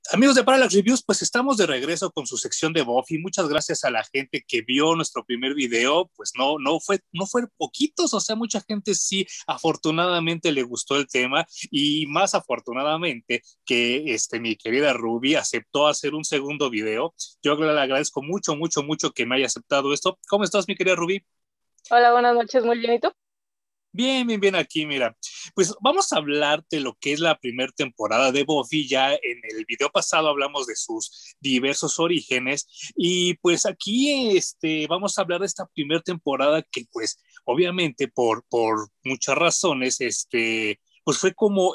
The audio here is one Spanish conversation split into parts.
Amigos de Parallax Reviews, pues estamos de regreso con su sección de Buffy. Muchas gracias a la gente que vio nuestro primer video. Pues no fue poquitos, o sea, mucha gente sí, afortunadamente le gustó el tema y más afortunadamente que mi querida Ruby aceptó hacer un segundo video. Yo le agradezco mucho, mucho, mucho que me haya aceptado esto. ¿Cómo estás, mi querida Ruby? Hola, buenas noches, muy bien, ¿y tú? Bien, bien, bien aquí, mira. Pues vamos a hablar de lo que es la primera temporada de Buffy. Ya en el video pasado hablamos de sus diversos orígenes y pues aquí vamos a hablar de esta primera temporada que pues obviamente por muchas razones, pues fue como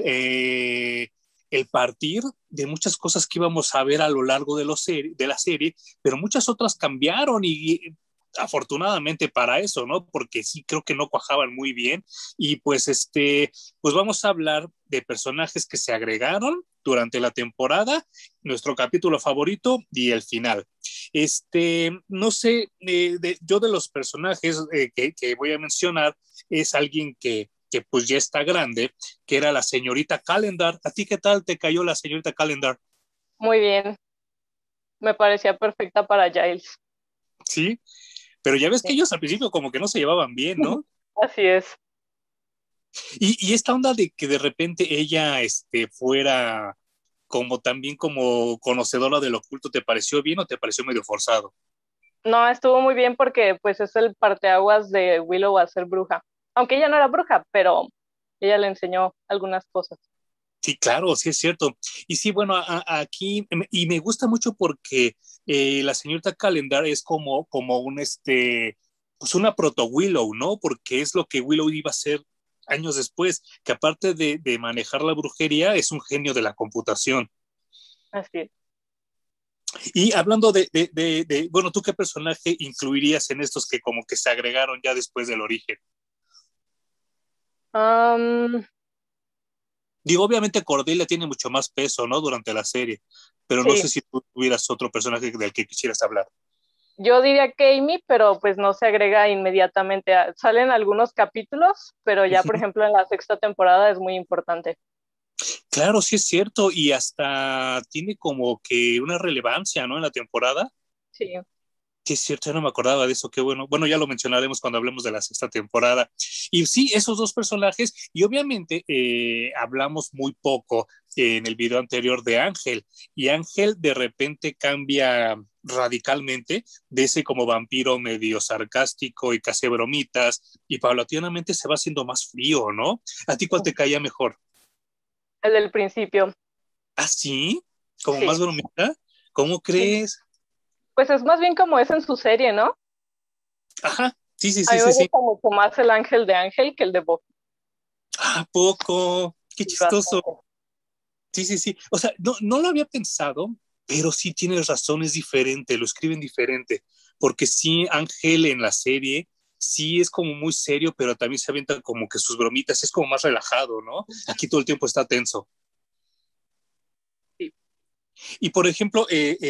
el partir de muchas cosas que íbamos a ver a lo largo de la serie, pero muchas otras cambiaron y afortunadamente para eso, ¿no? Porque sí creo que no cuajaban muy bien y pues pues vamos a hablar de personajes que se agregaron durante la temporada, nuestro capítulo favorito y el final. No sé, yo de los personajes que voy a mencionar es alguien que pues ya está grande, que era la señorita Calendar. ¿A ti qué tal te cayó la señorita Calendar? Muy bien, me parecía perfecta para Giles. Sí, pero ya ves que Sí. ellos al principio como que no se llevaban bien, ¿no? Así es. Y esta onda de que de repente ella fuera como también como conocedora del oculto, ¿te pareció bien o te pareció medio forzado? No, estuvo muy bien porque pues es el parteaguas de Willow a ser bruja. Aunque ella no era bruja, pero ella le enseñó algunas cosas. Sí, claro, sí es cierto. Y sí, bueno, aquí, y me gusta mucho porque la señorita Calendar es como pues una proto Willow, ¿no? Porque es lo que Willow iba a hacer años después, que aparte de manejar la brujería, es un genio de la computación. Así es. Y hablando bueno, ¿tú qué personaje incluirías en estos que como que se agregaron ya después del origen? Am, Digo, obviamente Cordelia tiene mucho más peso, ¿no? Durante la serie, pero no sí, sé si tú tuvieras otro personaje del que quisieras hablar. yo diría que Amy, pero pues no se agrega inmediatamente. Salen algunos capítulos, pero ya por ejemplo en la sexta temporada es muy importante. Claro, sí es cierto, y hasta tiene como que una relevancia, ¿no? En la temporada. Sí, Sí, es cierto, ya no me acordaba de eso, qué bueno. Bueno, ya lo mencionaremos cuando hablemos de la sexta temporada. Y sí, esos dos personajes, y obviamente hablamos muy poco en el video anterior de Ángel, y Ángel de repente cambia radicalmente de ese como vampiro medio sarcástico y que hace bromitas, y paulatinamente se va haciendo más frío, ¿no? ¿A ti cuál te caía mejor? el del principio. ¿Ah, sí? ¿Como más Sí, bromita? ¿Cómo sí. crees? Pues es más bien como es en su serie, ¿no? Ajá, sí, sí, A sí, mí sí, me sí. gusta mucho más el ángel de Ángel que el de Buffy. ¿A poco? Qué Sí, chistoso. bastante. Sí, sí, sí. O sea, no lo había pensado, pero sí tienes razón, es diferente, lo escriben diferente. Porque sí, Ángel en la serie, sí es como muy serio, pero también se avienta como que sus bromitas, es como más relajado, ¿no? Aquí todo el tiempo está tenso. Sí. Y por ejemplo,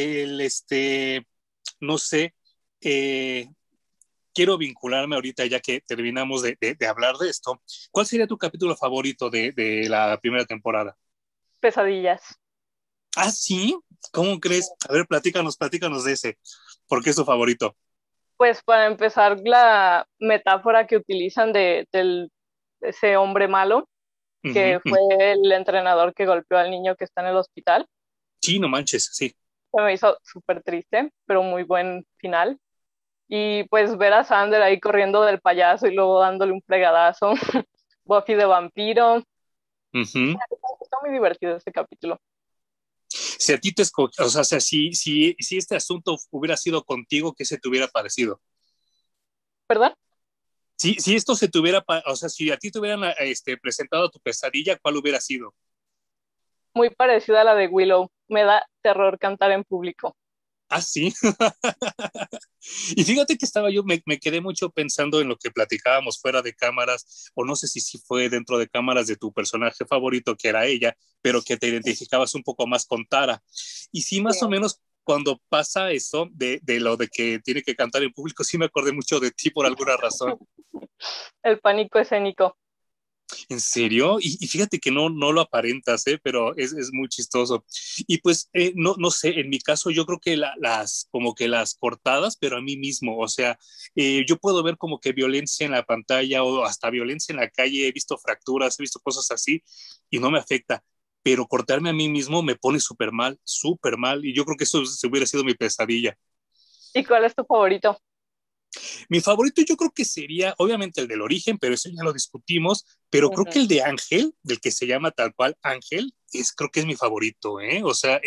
no sé, eh, quiero vincularme ahorita ya que terminamos de hablar de esto. ¿Cuál sería tu capítulo favorito de la primera temporada? Pesadillas. Ah, sí, ¿cómo crees? A ver, platícanos de ese. ¿Por qué es tu favorito? Pues para empezar, la metáfora que utilizan ese hombre malo, Ujú, que ujú. fue el entrenador que golpeó al niño que está en el hospital, Sí, no manches, sí. se me hizo súper triste, pero muy buen final. Y pues ver a Sander ahí corriendo del payaso y luego dándole un fregadazo, Buffy de vampiro. Ujú. Está muy divertido este capítulo. Si a ti o sea, si este asunto hubiera sido contigo, ¿qué se te hubiera parecido? ¿Verdad? Si esto se te hubiera, o sea, si a ti te hubieran presentado tu pesadilla, ¿cuál hubiera sido? Muy parecida a la de Willow. Me da terror cantar en público. Ah, sí. Y fíjate que me quedé mucho pensando en lo que platicábamos fuera de cámaras, o no sé si fue dentro de cámaras de tu personaje favorito, que era ella, pero que te identificabas un poco más con Tara. Y sí, Sí. más o menos cuando pasa eso de lo de que tiene que cantar en público, sí me acordé mucho de ti por alguna razón. El pánico escénico. ¿En serio? Y fíjate que no lo aparentas, ¿eh? Pero es muy chistoso. Y pues, no sé, en mi caso yo creo que como que las cortadas, pero a mí mismo, o sea, yo puedo ver como que violencia en la pantalla o hasta violencia en la calle, he visto fracturas, he visto cosas así y no me afecta, pero cortarme a mí mismo me pone súper mal, y yo creo que eso se hubiera sido mi pesadilla. ¿Y cuál es tu favorito? Mi favorito yo creo que sería, obviamente, el del origen, pero eso ya lo discutimos, pero creo que Ujú. el de Ángel, del que se llama tal cual Ángel, creo que es mi favorito, ¿eh? O sea,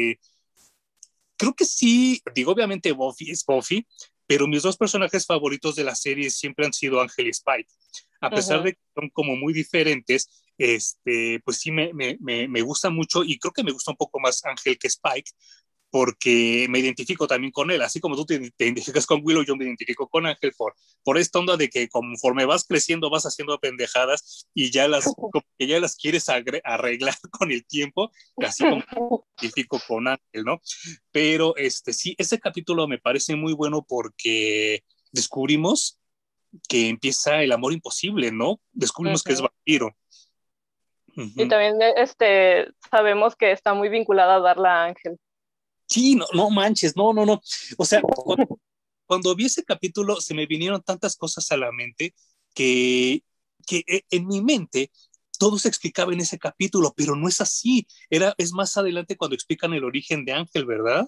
creo que sí, digo, obviamente Buffy es Buffy, pero mis dos personajes favoritos de la serie siempre han sido Ángel y Spike. A pesar Ujú. de que son como muy diferentes, pues sí me gusta mucho, y creo que me gusta un poco más Ángel que Spike, porque me identifico también con él, así como tú te identificas con Willow, yo me identifico con Ángel por esta onda de que conforme vas creciendo vas haciendo pendejadas y como que ya las quieres arreglar con el tiempo, así como me identifico con Ángel, ¿no? Pero sí, ese capítulo me parece muy bueno porque descubrimos que empieza el amor imposible, ¿no? Descubrimos que es Ujú. vampiro. Y Ujú. también sabemos que está muy vinculada a Darla Ángel. Sí, no manches, no. O sea, cuando vi ese capítulo se me vinieron tantas cosas a la mente que, que en mi mente todo se explicaba en ese capítulo, pero no es así. Es más adelante cuando explican el origen de Ángel, ¿verdad?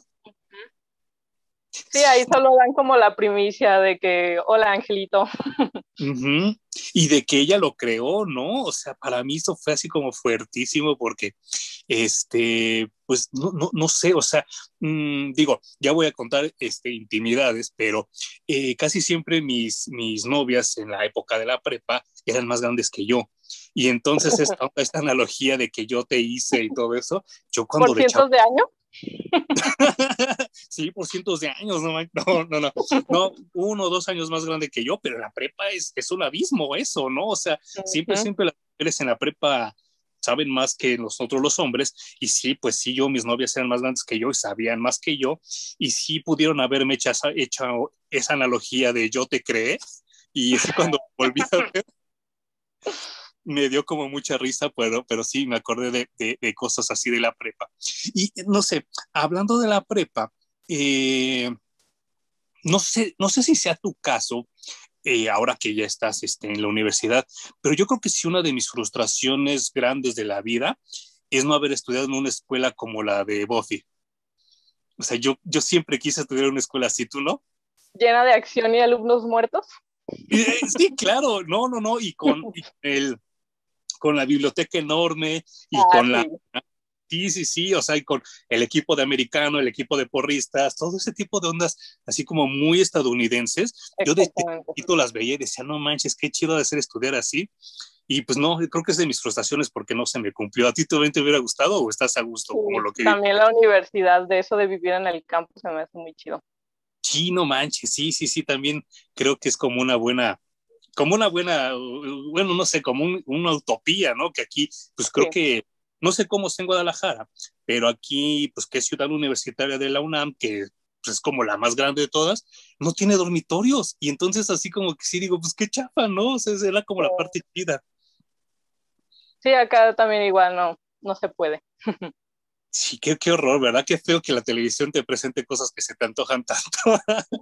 Sí, ahí solo dan como la primicia de que, hola Angelito. Ujú. Y de que ella lo creó, ¿no? O sea, para mí eso fue así como fuertísimo porque, pues no sé, o sea, digo, ya voy a contar intimidades, pero casi siempre mis novias en la época de la prepa eran más grandes que yo. Y entonces esta analogía de que yo te hice y todo eso, yo ¿Por cuando de chavo, cientos de años? sí, por cientos de años, no, 1 o 2 años más grande que yo, pero la prepa es un abismo eso, ¿no? O sea, Ujú. siempre las mujeres en la prepa saben más que nosotros los hombres, y sí, pues sí, mis novias eran más grandes que yo y sabían más que yo, y sí pudieron haberme hecho esa analogía de yo te creé, y así cuando volví a ver, me dio como mucha risa, pero sí, me acordé de cosas así de la prepa. Y no sé, hablando de la prepa, eh, no sé si sea tu caso, ahora que ya estás en la universidad, pero yo creo que sí una de mis frustraciones grandes de la vida es no haber estudiado en una escuela como la de Buffy. O sea, yo siempre quise estudiar en una escuela así, ¿tú no? Llena de acción y alumnos muertos. Sí, claro, no, con la biblioteca enorme y Ah, con la... sí, Sí, o sea, y con el equipo de americano, el equipo de porristas, todo ese tipo de ondas, así como muy estadounidenses. Yo de exactamente. chiquito las veía y decía, no manches, qué chido de ser estudiar así. Y pues no, creo que es de mis frustraciones porque no se me cumplió. ¿A ti también te hubiera gustado o estás a gusto Sí, como lo que vi? también la universidad, de eso de vivir en el campus, se me hace muy chido. Sí, no manches, sí, también creo que es bueno, no sé, como una utopía, ¿no? Que aquí, pues creo Sí, que, no sé cómo es en Guadalajara, pero aquí, pues que es ciudad universitaria de la UNAM, que pues, es como la más grande de todas, no tiene dormitorios. Y entonces así como que sí digo, pues qué chafa, ¿no? O sea, esa era como la parte chida. sí, acá también igual no se puede. Sí, qué horror, ¿verdad? Qué feo que la televisión te presente cosas que se te antojan tanto.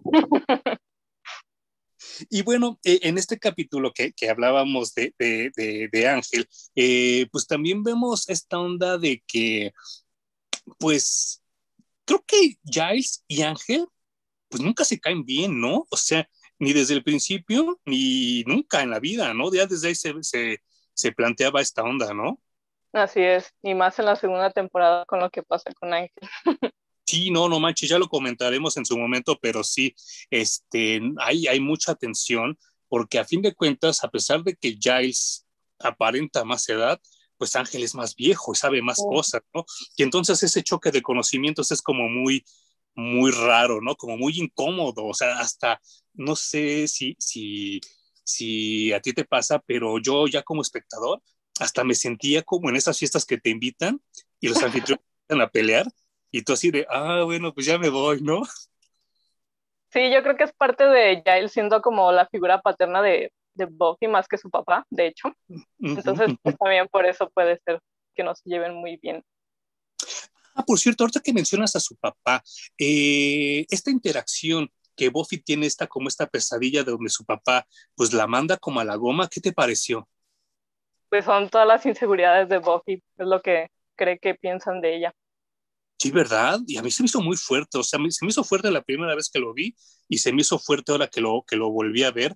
Y bueno, en este capítulo que hablábamos de Ángel, pues también vemos esta onda de que, pues, creo que Giles y Ángel, pues nunca se caen bien, ¿no? O sea, ni desde el principio, ni nunca en la vida, ¿no? Ya desde ahí se planteaba esta onda, ¿no? Así es, y más en la segunda temporada con lo que pasa con Ángel. Sí, no manches, ya lo comentaremos en su momento, pero sí, hay mucha tensión, porque a fin de cuentas, a pesar de que Giles aparenta más edad, pues Ángel es más viejo y sabe más cosas, ¿no? Y entonces ese choque de conocimientos es como muy raro, ¿no? Como muy incómodo, o sea, hasta no sé si a ti te pasa, pero yo ya como espectador, hasta me sentía como en esas fiestas que te invitan y los anfitriones empiezan a pelear y tú así de, bueno, pues ya me voy, ¿no? Sí, yo creo que es parte de Giles siendo como la figura paterna de Buffy más que su papá, de hecho. Entonces, pues también por eso puede ser que no se lleven muy bien. Ah, por cierto, ahorita que mencionas a su papá, esta interacción que Buffy tiene como esta pesadilla de donde su papá pues la manda como a la goma, ¿qué te pareció? Pues son todas las inseguridades de Buffy, es lo que cree que piensan de ella. Sí, ¿verdad? Y a mí se me hizo muy fuerte, o sea, se me hizo fuerte la primera vez que lo vi y se me hizo fuerte ahora que lo volví a ver.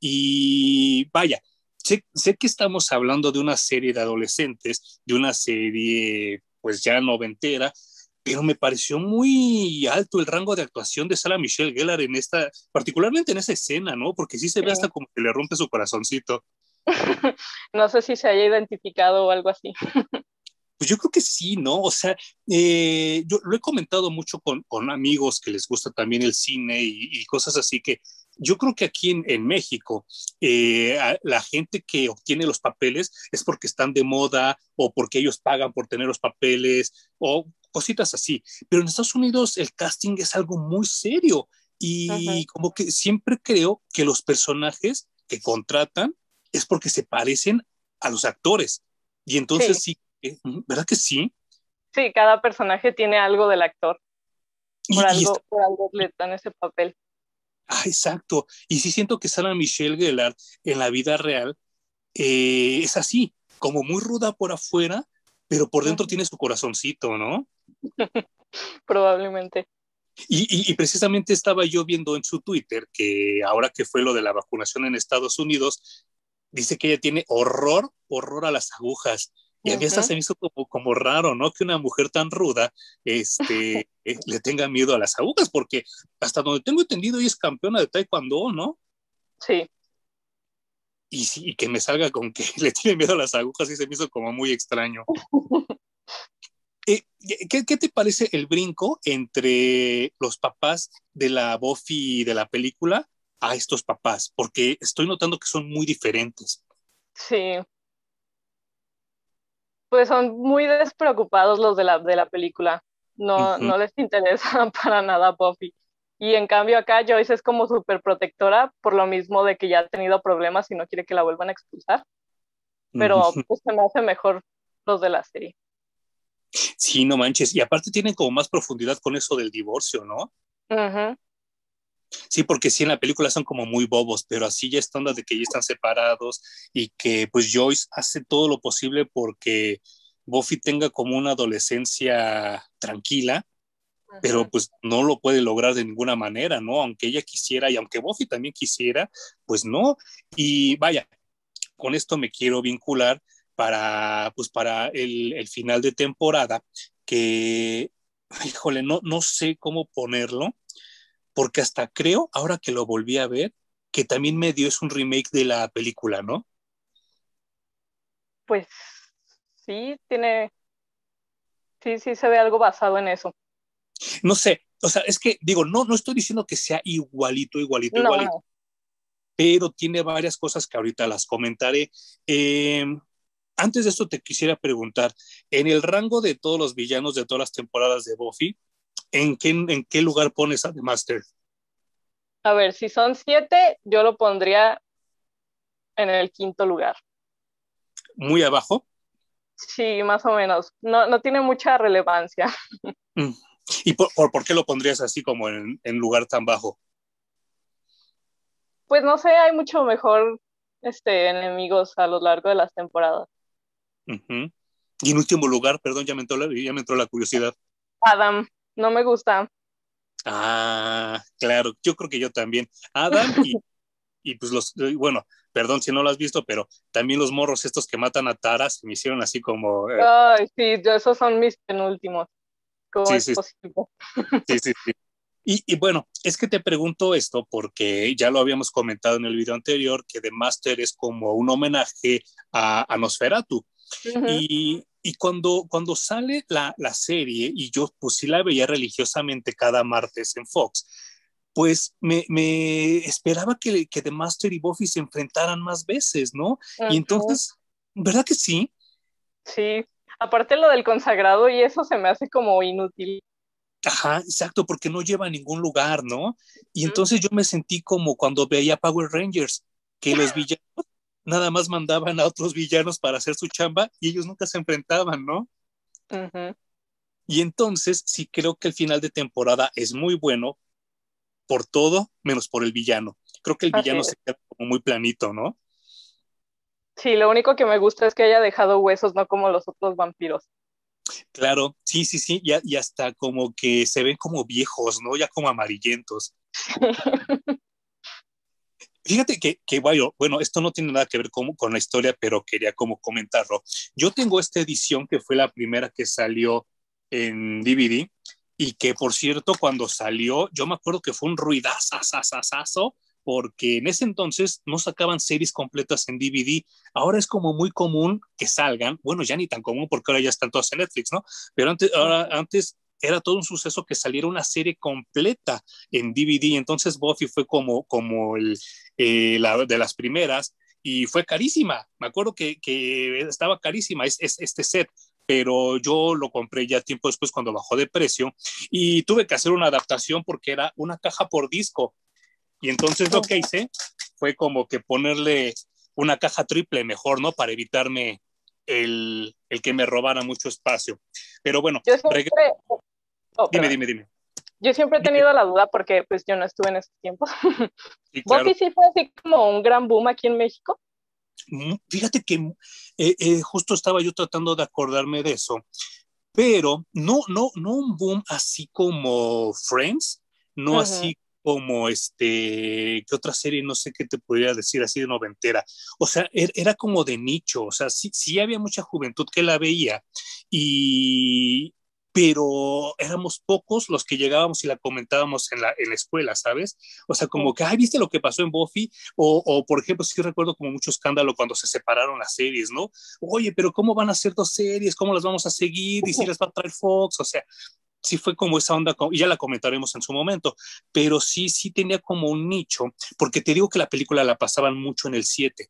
Y vaya, sé que estamos hablando de una serie de adolescentes, de una serie pues ya noventera, pero me pareció muy alto el rango de actuación de Sarah Michelle Gellar en particularmente en esa escena, ¿no? Porque sí se ve hasta Sí. como que le rompe su corazoncito. No sé si se haya identificado o algo así. Pues yo creo que sí, ¿no? O sea, yo lo he comentado mucho con amigos que les gusta también el cine y cosas así que yo creo que aquí en México la gente que obtiene los papeles es porque están de moda o porque ellos pagan por tener los papeles o cositas así. Pero en Estados Unidos el casting es algo muy serio y Ujú. como que siempre creo que los personajes que contratan es porque se parecen a los actores. Y entonces Sí, sí, ¿verdad que sí? sí, cada personaje tiene algo del actor, Y está, por algo le dan ese papel. exacto. Y sí siento que Sarah Michelle Gellar en la vida real es así, como muy ruda por afuera, pero por dentro Ujú. tiene su corazoncito, ¿no? Probablemente. Y precisamente estaba yo viendo en su Twitter que ahora que fue lo de la vacunación en Estados Unidos, dice que ella tiene horror a las agujas. Y a mí hasta Ujú. se me hizo como raro, ¿no? Que una mujer tan ruda le tenga miedo a las agujas, porque hasta donde tengo entendido ella es campeona de taekwondo, ¿no? Sí. Y, sí, y que me salga con que le tiene miedo a las agujas y se me hizo como muy extraño. ¿Qué te parece el brinco entre los papás de la Buffy de la película a estos papás? Porque estoy notando que son muy diferentes. Sí. Pues son muy despreocupados los de la película. No, Ujú. no les interesa para nada Buffy. Y en cambio acá Joyce es como súper protectora por lo mismo de que ya ha tenido problemas y no quiere que la vuelvan a expulsar. Pero Ujú. pues se me hace mejor los de la serie. Sí, no manches. Y aparte tienen como más profundidad con eso del divorcio, ¿no? Ujú. Sí, porque sí en la película son como muy bobos, pero así ya está onda de que ya están separados y que pues Joyce hace todo lo posible porque Buffy tenga como una adolescencia tranquila, pero Ujú. pues no lo puede lograr de ninguna manera, ¿no? Aunque ella quisiera y aunque Buffy también quisiera, pues no. Y vaya, con esto me quiero vincular para el final de temporada, que, híjole, no sé cómo ponerlo, porque hasta creo, ahora que lo volví a ver, que también medio es un remake de la película, ¿no? Pues sí, sí se ve algo basado en eso. No sé, o sea, es que digo, no estoy diciendo que sea No, igualito, no. pero tiene varias cosas que ahorita las comentaré. Eh, Antes de esto te quisiera preguntar, en el rango de todos los villanos de todas las temporadas de Buffy, ¿en qué lugar pones a The Master? A ver, si son 7, yo lo pondría en el quinto lugar. ¿Muy abajo? Sí, más o menos. No, no tiene mucha relevancia. Mm. ¿Y por qué lo pondrías así como en lugar tan bajo? Pues no sé, hay mucho mejor enemigos a lo largo de las temporadas. Ujú. Y en último lugar, perdón, ya me entró la curiosidad. Adam, no me gusta. Ah, claro, yo creo que yo también. Adam y pues bueno, perdón si no lo has visto, pero también los morros estos que matan a Tara se me hicieron así como, Ay, sí, esos son mis penúltimos. ¿Cómo sí, es sí, posible? sí, sí, sí. Y bueno, es que te pregunto esto porque ya lo habíamos comentado en el video anterior, que The Master es como un homenaje a Nosferatu. Ujú. Y cuando sale la serie, y yo pues sí la veía religiosamente cada martes en Fox, pues me esperaba que The Master y Buffy se enfrentaran más veces, ¿no? Y Ujú. entonces, ¿verdad que sí? Sí, aparte lo del consagrado y eso se me hace como inútil. Ajá, exacto, porque no lleva a ningún lugar, ¿no? Y Ujú. entonces yo me sentí como cuando veía Power Rangers. que los villanos nada más mandaban a otros villanos para hacer su chamba y ellos nunca se enfrentaban, ¿no? Ujú. Y entonces sí creo que el final de temporada es muy bueno por todo, menos por el villano. Creo que el Así villano es. se queda como muy planito, ¿no? Sí, lo único que me gusta es que haya dejado huesos, no como los otros vampiros. Claro, sí, sí, sí, y hasta como que se ven como viejos, ¿no? Ya como amarillentos. Fíjate bueno, esto no tiene nada que ver con la historia, pero quería como comentarlo. Yo tengo esta edición que fue la primera que salió en DVD y que, por cierto, cuando salió, yo me acuerdo que fue un ruidazo, porque en ese entonces no sacaban series completas en DVD. Ahora es como muy común que salgan, bueno, ya ni tan común porque ahora ya están todas en Netflix, ¿no? Pero antes era todo un suceso que saliera una serie completa en DVD. Entonces Buffy fue como de las primeras y fue carísima. Me acuerdo que estaba carísima este set, pero yo lo compré ya tiempo después cuando bajó de precio y tuve que hacer una adaptación porque era una caja por disco. Y entonces lo que hice fue como que ponerle una caja triple mejor, ¿no? Para evitarme el que me robara mucho espacio. Pero bueno, Yo siempre, oh, dime, perdón. dime, dime. Yo siempre he Dime. tenido la duda porque pues yo no estuve en esos tiempos. Sí, Buffy claro. sí fue así como un gran boom aquí en México. Fíjate que justo estaba yo tratando de acordarme de eso, pero no un boom así como Friends, no Ujú. así como ¿qué otra serie? No sé qué te podría decir así de noventera. O sea, era como de nicho, o sea, sí había mucha juventud que la veía y pero éramos pocos los que llegábamos y la comentábamos en la escuela, ¿sabes? O sea, como Sí. que, ay, ¿viste lo que pasó en Buffy? Por ejemplo, sí recuerdo como mucho escándalo cuando se separaron las series, ¿no? Oye, pero ¿cómo van a ser dos series? ¿Cómo las vamos a seguir? ¿Y si las va a traer Fox? O sea, sí fue como esa onda, y ya la comentaremos en su momento, pero sí tenía como un nicho, porque te digo que la película la pasaban mucho en el 7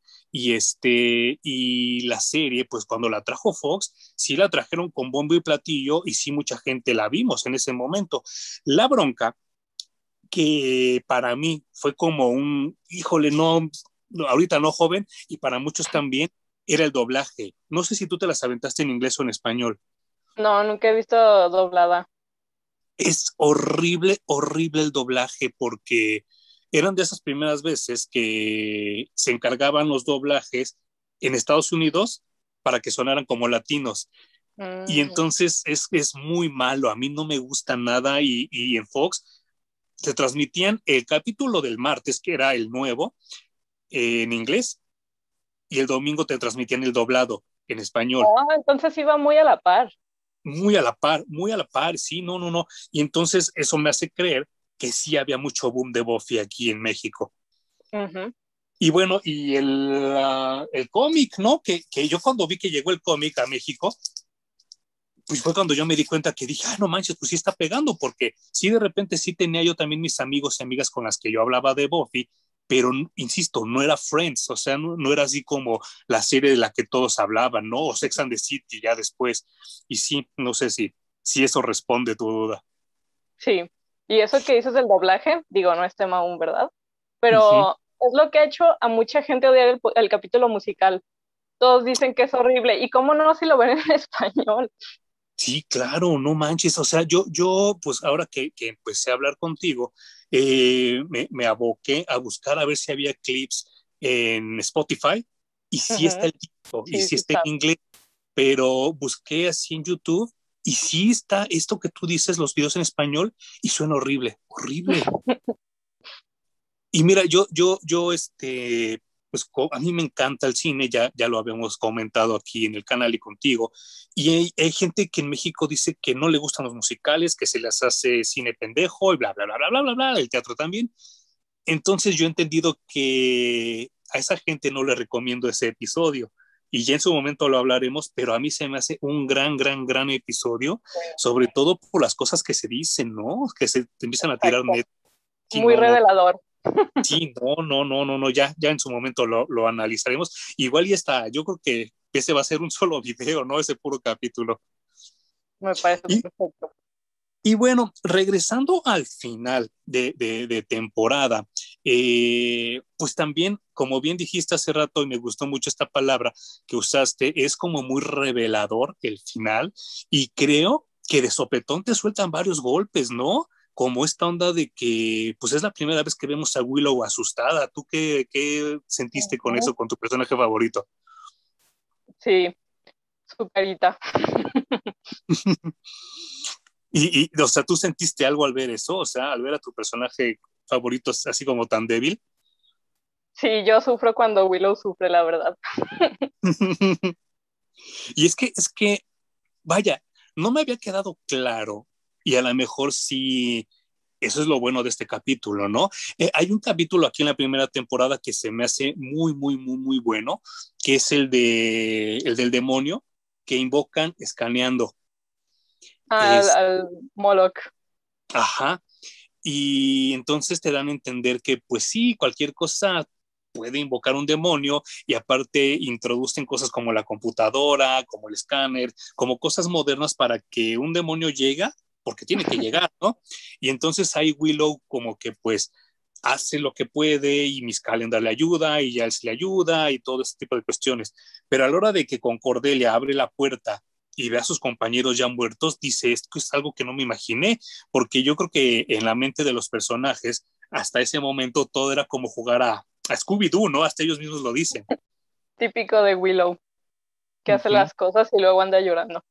y la serie, pues cuando la trajo Fox, sí la trajeron con bombo y platillo y sí mucha gente la vimos en ese momento. La bronca que para mí fue como híjole, no, ahorita no joven, y para muchos también, era el doblaje. No sé si tú te las aventaste en inglés o en español. No, nunca he visto doblada. Es horrible, horrible el doblaje porque eran de esas primeras veces que se encargaban los doblajes en Estados Unidos para que sonaran como latinos. Y Mm. entonces es muy malo, a mí no me gusta nada y en Fox se transmitían el capítulo del martes, que era el nuevo, en inglés, y el domingo te transmitían el doblado en español. Ah, entonces iba muy a la par. Muy a la par, sí, no, no, no. Y entonces eso me hace creer que sí había mucho boom de Buffy aquí en México. Ujú. Y bueno, y el cómic, ¿no? Que yo cuando vi que llegó el cómic a México, pues fue cuando yo me di cuenta que dije, no manches, pues sí está pegando, porque sí de repente sí tenía yo también mis amigos y amigas con las que yo hablaba de Buffy, pero insisto, no era Friends, o sea, no era así como la serie de la que todos hablaban, ¿no? O Sex and the City ya después. Y sí, no sé si eso responde tu duda. Sí. Y eso que dices del doblaje, digo, no es tema aún, ¿verdad? Uh -huh. Pero es lo que ha hecho a mucha gente odiar el capítulo musical. Todos dicen que es horrible. ¿Y cómo no si lo ven en español? Sí, claro, no manches. O sea, yo pues ahora que empecé a hablar contigo, me aboqué a buscar a ver si había clips en Spotify y sí está Ujú. el disco y Sí, sí sí está en está. inglés, pero busqué así en YouTube y sí está esto que tú dices, los videos en español y suena horrible, horrible. Y mira, pues a mí me encanta el cine, ya lo habíamos comentado aquí en el canal y contigo, y hay gente que en México dice que no le gustan los musicales, que se les hace cine pendejo y bla, bla, bla, bla, bla, bla, bla, el teatro también. Entonces yo he entendido que a esa gente no le recomiendo ese episodio. Y ya en su momento lo hablaremos, pero a mí se me hace un gran, gran, gran episodio, sobre todo por las cosas que se dicen, ¿no? Que se te empiezan a tirar Exacto. net. Sí, Muy no, no, revelador. sí, no, ya en su momento lo analizaremos. Igual y está, yo creo que ese va a ser un solo video, ¿no? Ese puro capítulo. Me parece Y, perfecto. y bueno, regresando al final de temporada, pues también, como bien dijiste hace rato, y me gustó mucho esta palabra que usaste, es como muy revelador el final, y creo que de sopetón te sueltan varios golpes, ¿no? Como esta onda de que, pues es la primera vez que vemos a Willow asustada. ¿Tú qué sentiste con Ujú. eso, con tu personaje favorito? Sí, su carita. O sea, ¿tú sentiste algo al ver eso? O sea, al ver a tu personaje favorito así como tan débil. Sí, yo sufro cuando Willow sufre, la verdad. Y es que, vaya, no me había quedado claro, y a lo mejor sí, eso es lo bueno de este capítulo, ¿no? Hay un capítulo aquí en la primera temporada que se me hace muy, muy, muy, muy bueno, que es el del demonio que invocan escaneando. Es, Al Moloch. ajá, y entonces te dan a entender que pues sí, cualquier cosa puede invocar un demonio, y aparte introducen cosas como la computadora, como el escáner, como cosas modernas para que un demonio llegue, porque tiene que llegar, ¿no? Y entonces ahí Willow como que pues hace lo que puede, y Miss Calendar le ayuda y Giles le ayuda y todo ese tipo de cuestiones. Pero a la hora de que con Cordelia abre la puerta y ve a sus compañeros ya muertos, dice, esto es algo que no me imaginé, porque yo creo que en la mente de los personajes, hasta ese momento todo era como jugar a Scooby-Doo, ¿no? Hasta ellos mismos lo dicen. Típico de Willow, que hace Uh-huh. las cosas y luego anda llorando.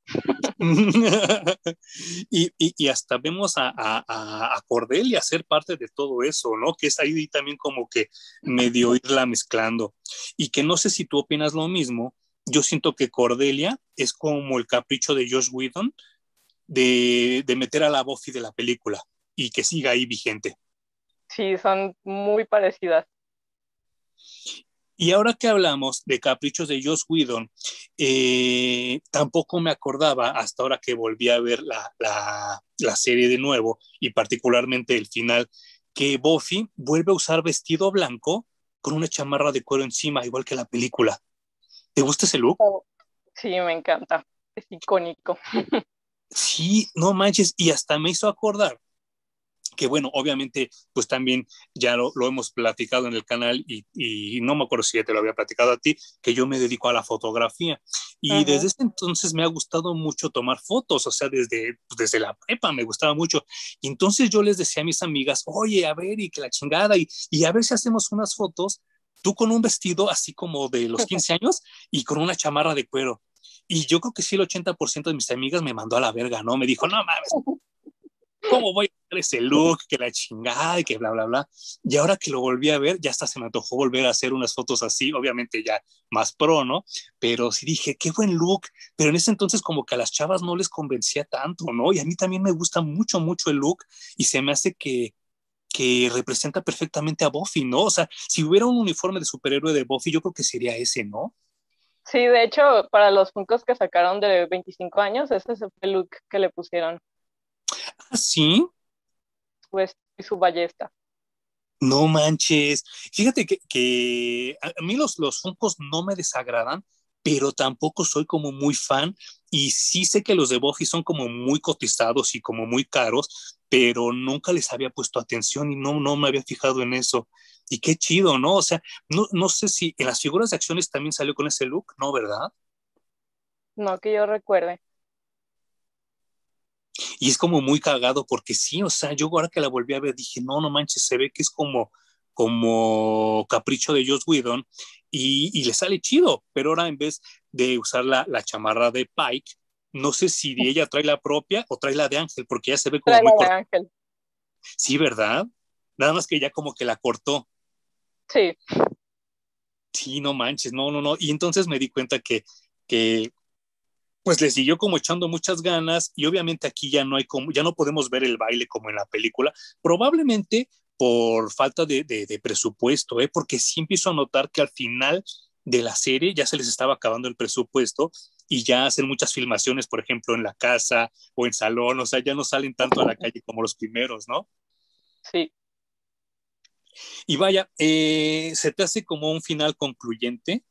y hasta vemos a Cordelia ser parte de todo eso, ¿no? Que es ahí también como que medio irla mezclando. Y que no sé si tú opinas lo mismo, yo siento que Cordelia es como el capricho de Josh Whedon de meter a la Buffy de la película y que siga ahí vigente. Sí, son muy parecidas. Y ahora que hablamos de caprichos de Joss Whedon, tampoco me acordaba hasta ahora que volví a ver la serie de nuevo, y particularmente el final, que Buffy vuelve a usar vestido blanco con una chamarra de cuero encima, igual que la película. ¿Te gusta ese look? Oh, sí, me encanta. Es icónico. Sí, no manches, y hasta me hizo acordar que bueno, obviamente, pues también ya lo hemos platicado en el canal, y no me acuerdo si ya te lo había platicado a ti, que yo me dedico a la fotografía, y desde Ujú. ese entonces me ha gustado mucho tomar fotos, o sea, desde la prepa me gustaba mucho, y entonces yo les decía a mis amigas, oye, a ver, y que la chingada, y a ver si hacemos unas fotos, tú con un vestido así como de los 15 años y con una chamarra de cuero. Y yo creo que sí, el 80% de mis amigas me mandó a la verga, ¿no? Me dijo, no mames, ¿cómo voy a hacer ese look? Que la chingada y que bla, bla, bla. Y ahora que lo volví a ver, ya hasta se me antojó volver a hacer unas fotos así, obviamente ya más pro, ¿no? Pero sí dije, qué buen look. Pero en ese entonces como que a las chavas no les convencía tanto, ¿no? Y a mí también me gusta mucho, mucho el look, y se me hace que representa perfectamente a Buffy, ¿no? O sea, si hubiera un uniforme de superhéroe de Buffy, yo creo que sería ese, ¿no? Sí, de hecho, para los Funkos que sacaron de 25 años, ese es el look que le pusieron, Ah, sí. pues, y su ballesta. No manches. Fíjate que a mí los Funkos no me desagradan, pero tampoco soy como muy fan. Y sí sé que los de Buffy son como muy cotizados y como muy caros, pero nunca les había puesto atención y no me había fijado en eso. Y qué chido, ¿no? O sea, no sé si en las figuras de acciones también salió con ese look, ¿no? ¿Verdad? No que yo recuerde. Y es como muy cagado porque sí, o sea, yo ahora que la volví a ver dije, no manches, se ve que es como capricho de Joss Whedon, y le sale chido, pero ahora en vez de usar la chamarra de Pike, no sé si ella trae la propia o trae la de Ángel, porque ya se ve como Trae muy la de corta. Ángel. Sí, ¿verdad? Nada más que ya como que la cortó. Sí, Sí, no manches, no. Y entonces me di cuenta que pues le siguió como echando muchas ganas, y obviamente aquí ya no hay como, ya no podemos ver el baile como en la película, probablemente por falta de presupuesto, porque sí empiezo a notar que al final de la serie ya se les estaba acabando el presupuesto, y ya hacen muchas filmaciones, por ejemplo, en la casa o en salón, o sea, ya no salen tanto a la calle como los primeros, ¿no? sí. Y vaya, se te hace como un final concluyente.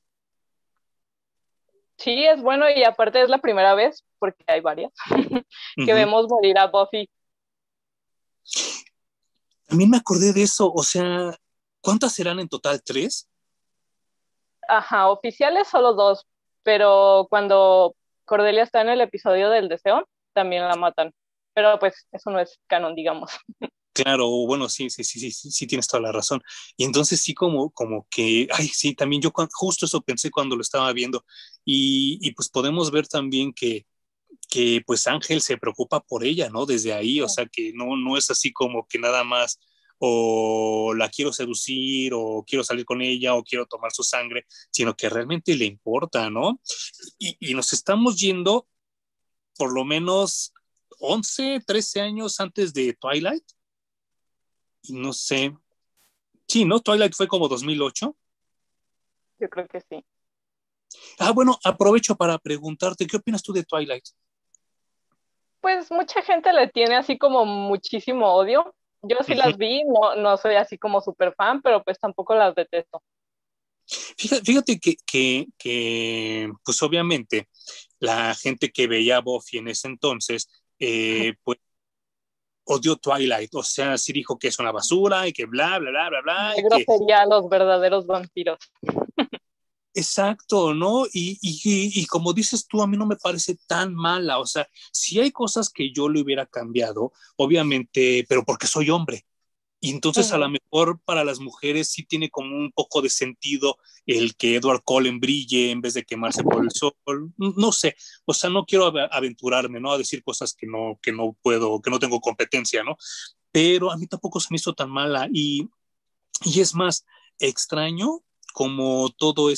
Sí, es bueno y aparte es la primera vez, porque hay varias, que Uh-huh. vemos morir a Buffy. También me acordé de eso, o sea, ¿Cuántas serán en total? ¿3? Ajá, oficiales solo 2, pero cuando Cordelia está en el episodio del deseo, también la matan. Pero pues eso no es canon, digamos. Claro, bueno, sí, sí, sí, sí, sí, sí, tienes toda la razón. Y entonces sí, como que, ay, sí, también yo justo eso pensé cuando lo estaba viendo. Y pues podemos ver también que pues Ángel se preocupa por ella, ¿no? Desde ahí, o sea, que no es así como que nada más o la quiero seducir o quiero salir con ella o quiero tomar su sangre, sino que realmente le importa, ¿no? Y nos estamos yendo por lo menos 11, 13 años antes de Twilight. Y no sé, sí, ¿no? Twilight fue como 2008. Yo creo que sí. Ah, bueno, aprovecho para preguntarte, ¿qué opinas tú de Twilight? Pues mucha gente le tiene así como muchísimo odio. Yo sí Ujú. las vi, no soy así como súper fan, pero pues tampoco las detesto. Fíjate que, pues obviamente, la gente que veía a Buffy en ese entonces, pues odió Twilight, o sea, sí dijo que es una basura y que bla, bla, bla, bla, bla, y Negro que sería los verdaderos vampiros. exacto, ¿no? Y como dices tú, a mí no me parece tan mala, o sea, si hay cosas que yo le hubiera cambiado, obviamente, pero porque soy hombre. Y entonces a lo Ujú. mejor para las mujeres sí tiene como un poco de sentido el que Edward Cullen brille en vez de quemarse por el sol. No sé, o sea, no quiero aventurarme, ¿no? A decir cosas que no puedo, que no tengo competencia, ¿no? Pero a mí tampoco se me hizo tan mala. Y es más, extraño como todo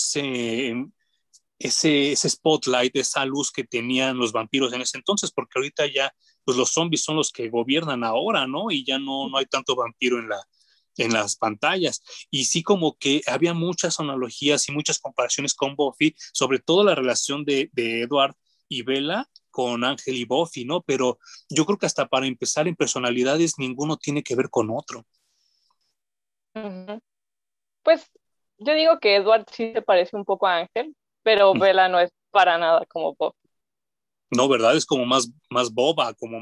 ese spotlight, esa luz que tenían los vampiros en ese entonces, porque ahorita ya pues los zombies son los que gobiernan ahora, ¿no? Y ya no hay tanto vampiro en las pantallas. Y sí como que había muchas analogías y muchas comparaciones con Buffy, sobre todo la relación de Edward y Bella con Ángel y Buffy, ¿no? Pero yo creo que hasta para empezar en personalidades ninguno tiene que ver con otro. Ujú. Pues yo digo que Edward sí se parece un poco a Ángel, pero Bella no es para nada como Bob, No, ¿verdad? Es como más boba, como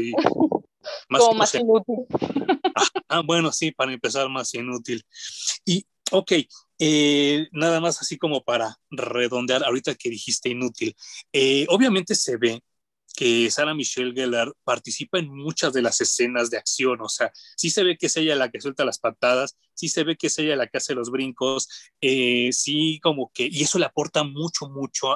más como más inocente. inútil. Ah, bueno, sí, para empezar, más inútil. Y, ok, nada más así como para redondear, ahorita que dijiste inútil, obviamente se ve que Sarah Michelle Gellar participa en muchas de las escenas de acción, o sea, sí se ve que es ella la que suelta las patadas, sí se ve que es ella la que hace los brincos, sí como que, y eso le aporta mucho, mucho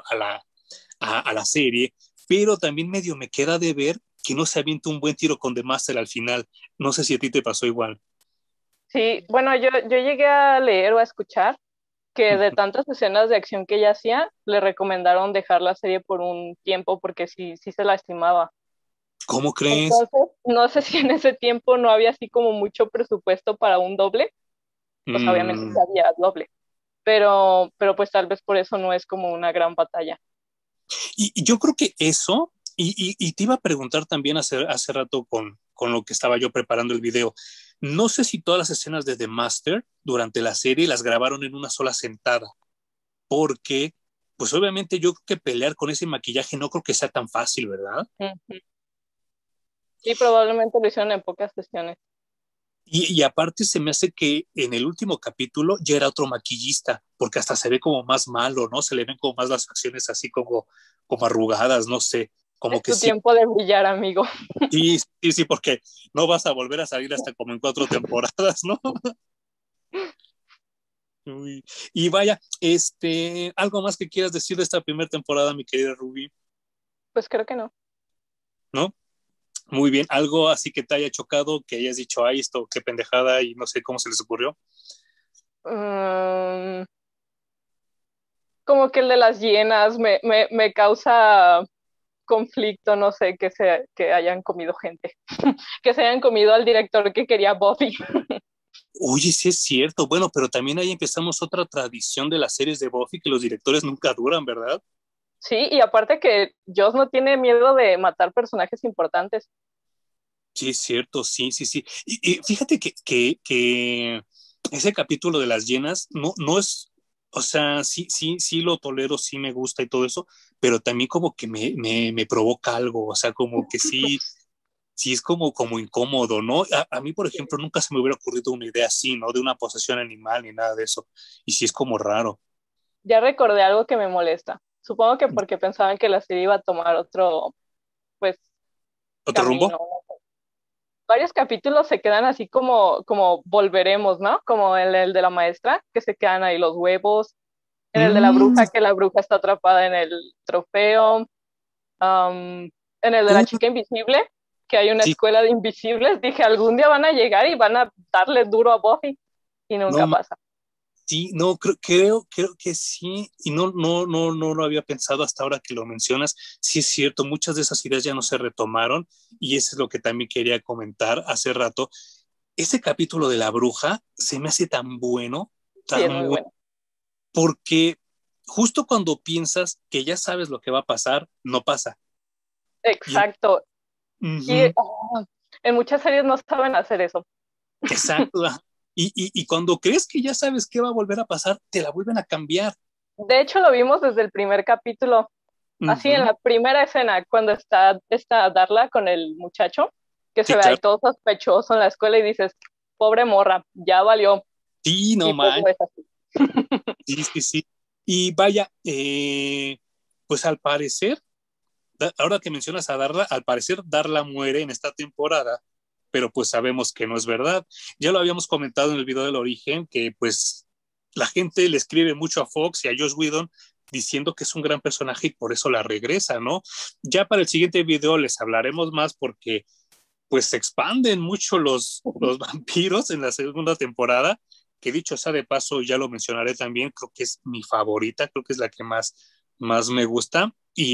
a la serie, pero también medio me queda de ver que no se avienta un buen tiro con The Master al final. No sé si a ti te pasó igual. Sí, bueno, yo llegué a leer o a escuchar que de tantas escenas de acción que ella hacía, le recomendaron dejar la serie por un tiempo porque sí se lastimaba. ¿Cómo crees? Entonces, no sé si en ese tiempo no había así como mucho presupuesto para un doble, o sea, obviamente sí Mm, había doble, pero pues tal vez por eso no es como una gran batalla. y yo creo que eso, y te iba a preguntar también hace rato con lo que estaba yo preparando el video, no sé si todas las escenas de The Master durante la serie las grabaron en una sola sentada, porque pues obviamente yo creo que pelear con ese maquillaje no creo que sea tan fácil, ¿verdad? Ujú. Sí, probablemente lo hicieron en pocas sesiones. Y aparte se me hace que en el último capítulo ya era otro maquillista, porque hasta se ve como más malo, ¿no? Se le ven como más las facciones así como arrugadas, no sé, como Es que tu sí, tiempo de brillar, amigo. sí, sí, sí, porque no vas a volver a salir hasta como en 4 temporadas, ¿no? Uy. Y vaya, algo más que quieras decir de esta primera temporada, mi querida Ruby, Pues creo que no. ¿no? Muy bien, algo así que te haya chocado, que hayas dicho, ay, esto, qué pendejada, y no sé cómo se les ocurrió. Mm, como que el de las hienas me causa conflicto, no sé, que hayan comido gente, que se hayan comido al director que quería Buffy. Oye, sí es cierto. Bueno, pero también ahí empezamos otra tradición de las series de Buffy que los directores nunca duran, ¿verdad? Sí, y aparte que Joss no tiene miedo de matar personajes importantes. Sí, es cierto, sí, sí, sí. Y fíjate que ese capítulo de las llenas no es, o sea, sí, sí, sí lo tolero, sí me gusta y todo eso, pero también como que me provoca algo, o sea, como que sí, sí es como incómodo, ¿no? A mí, por ejemplo, nunca se me hubiera ocurrido una idea así, ¿no? De una posesión animal ni nada de eso. Y sí es como raro. Ya recordé algo que me molesta. Supongo que porque pensaban que la serie iba a tomar otro, pues, ¿Otro rumbo? camino. Varios capítulos se quedan así como volveremos, ¿no? Como el de la maestra, que se quedan ahí los huevos. En el de la Mm, bruja, que la bruja está atrapada en el trofeo. En el de la uh, chica invisible, que hay una sí, escuela de invisibles. Dije, algún día van a llegar y van a darle duro a Buffy. Y nunca no, pasa. sí, no, creo que sí, y no lo había pensado hasta ahora que lo mencionas. Sí es cierto, muchas de esas ideas ya no se retomaron, y eso es lo que también quería comentar hace rato. Ese capítulo de la bruja se me hace Sí, es tan muy bueno, bueno. porque justo cuando piensas que ya sabes lo que va a pasar, no pasa. Y Exacto. Y ujú, en muchas series no saben hacer eso. exacto. Ajá. Y cuando crees que ya sabes qué va a volver a pasar, te la vuelven a cambiar. De hecho, lo vimos desde el primer capítulo. Así en Ujú, la primera escena, cuando está Darla con el muchacho, que se sí, ve ahí claro. todo sospechoso en la escuela y dices, pobre morra, ya valió. Sí, no Y pues no manches. es así. Sí, sí, sí. Y vaya, pues al parecer, ahora que mencionas a Darla, al parecer Darla muere en esta temporada, pero pues sabemos que no es verdad. Ya lo habíamos comentado en el video del origen, que pues la gente le escribe mucho a Fox y a Joss Whedon diciendo que es un gran personaje y por eso la regresa, ¿no? Ya para el siguiente video les hablaremos más porque pues se expanden mucho los vampiros en la segunda temporada, que dicho sea de paso, ya lo mencionaré también, creo que es mi favorita, creo que es la que más me gusta,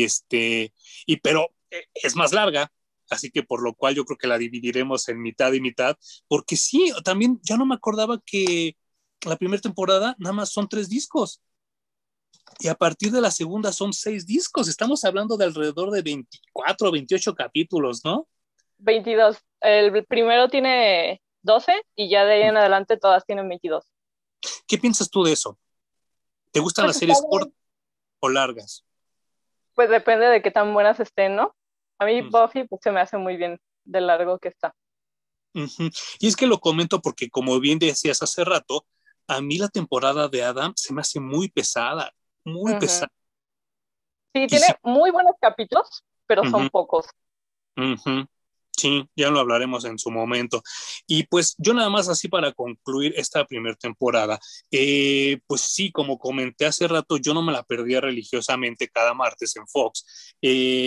pero es más larga, así que por lo cual yo creo que la dividiremos en mitad y mitad, porque sí, también ya no me acordaba que la primera temporada nada más son 3 discos, y a partir de la segunda son 6 discos, estamos hablando de alrededor de 24 o 28 capítulos, ¿no? 22. El primero tiene 12 y ya de ahí en adelante todas tienen 22. ¿Qué piensas tú de eso? ¿Te gustan Pues las está series cortas bien. o largas? Pues depende de qué tan buenas estén, ¿no? A mí Mm, Buffy pues se me hace muy bien de largo que está. ujú. Y es que lo comento porque, como bien decías hace rato, a mí la temporada de Adam se me hace muy pesada, muy Ujú. pesada. Sí, Y sí, tiene muy buenos capítulos, pero son ujú, pocos. ujú. Sí, ya lo hablaremos en su momento. Y pues yo nada más así para concluir esta primera temporada, pues sí, como comenté hace rato, yo no me la perdía religiosamente cada martes en Fox.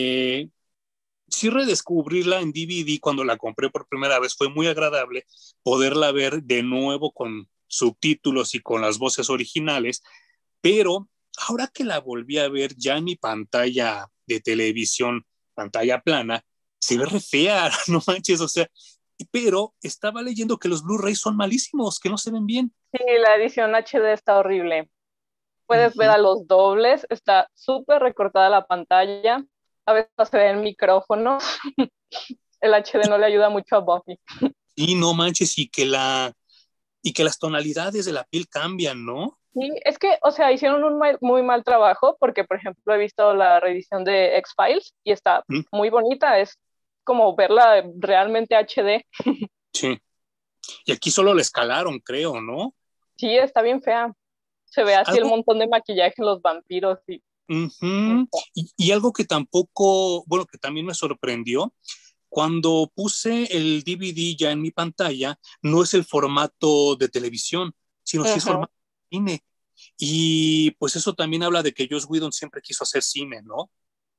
Sí, redescubrirla en DVD cuando la compré por primera vez fue muy agradable poderla ver de nuevo con subtítulos y con las voces originales, pero ahora que la volví a ver ya en mi pantalla de televisión, pantalla plana, se ve re fea, no manches, o sea, pero estaba leyendo que los Blu-rays son malísimos, que no se ven bien. Sí, la edición HD está horrible. Puedes ver Ujú. a los dobles, está súper recortada la pantalla. A veces no se ve el micrófono. El HD no le ayuda mucho a Buffy. Y no manches, y que las tonalidades de la piel cambian, ¿no? Sí, es que, o sea, hicieron un muy mal trabajo porque, por ejemplo, he visto la reedición de X-Files y está Mm, muy bonita. Es como verla realmente HD. sí. Y aquí solo la escalaron, creo, ¿no? Sí, está bien fea. Se ve así el Algo, montón de maquillaje en los vampiros y ujú. Y algo que tampoco, bueno, que también me sorprendió, cuando puse el DVD ya en mi pantalla, no es el formato de televisión, sino sí es ujú. formato de cine. Y pues eso también habla de que Joss Whedon siempre quiso hacer cine, ¿no?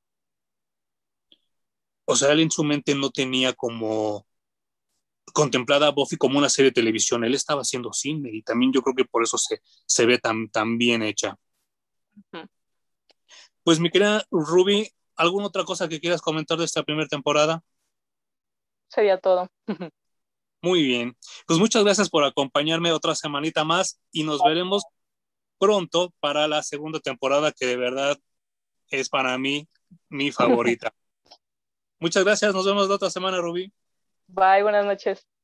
O sea, él en su mente no tenía como contemplada a Buffy como una serie de televisión, él estaba haciendo cine y también yo creo que por eso se ve tan bien hecha. Ujú. Pues mi querida Ruby, ¿alguna otra cosa que quieras comentar de esta primera temporada? Sería todo. Muy bien. Pues muchas gracias por acompañarme otra semanita más y nos veremos pronto para la segunda temporada que de verdad es para mí mi favorita. Muchas gracias. Nos vemos la otra semana, Ruby. Bye, buenas noches.